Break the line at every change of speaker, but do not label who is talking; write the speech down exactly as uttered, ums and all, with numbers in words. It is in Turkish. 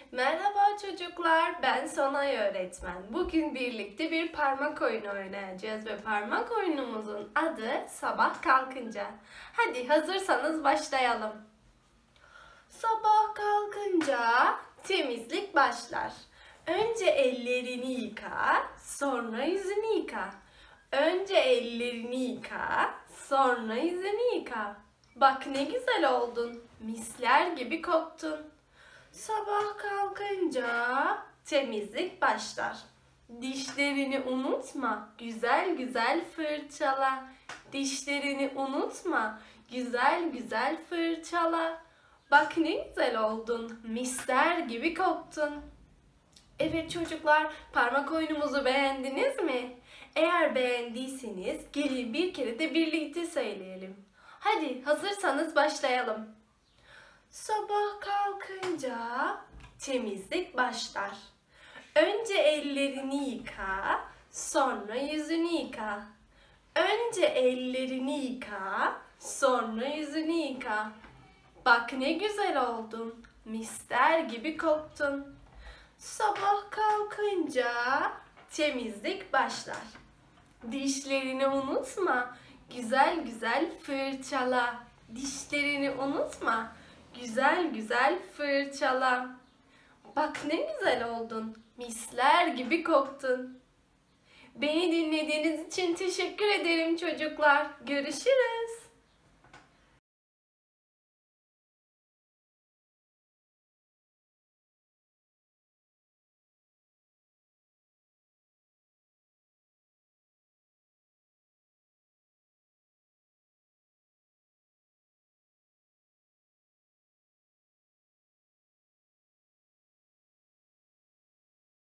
Merhaba çocuklar, ben Sonay öğretmen. Bugün birlikte bir parmak oyunu oynayacağız ve parmak oyunumuzun adı Sabah Kalkınca. Hadi hazırsanız başlayalım. Sabah kalkınca temizlik başlar. Önce ellerini yıka, sonra yüzünü yıka. Önce ellerini yıka, sonra yüzünü yıka. Bak ne güzel oldun, misler gibi koktun. Sabah kalkınca temizlik başlar. Dişlerini unutma, güzel güzel fırçala. Dişlerini unutma, güzel güzel fırçala. Bak ne güzel oldun, misler gibi koktun. Evet çocuklar, parmak oyunumuzu beğendiniz mi? Eğer beğendiyseniz gelin bir kere de birlikte söyleyelim. Hadi hazırsanız başlayalım. Sabah kalkınca temizlik başlar. Önce ellerini yıka, sonra yüzünü yıka. Önce ellerini yıka, sonra yüzünü yıka. Bak ne güzel oldun, mister gibi koktun. Sabah kalkınca temizlik başlar. Dişlerini unutma, güzel güzel fırçala. Dişlerini unutma, güzel güzel fırçala. Bak ne güzel oldun, misler gibi koktun. Beni dinlediğiniz için teşekkür ederim çocuklar. Görüşürüz.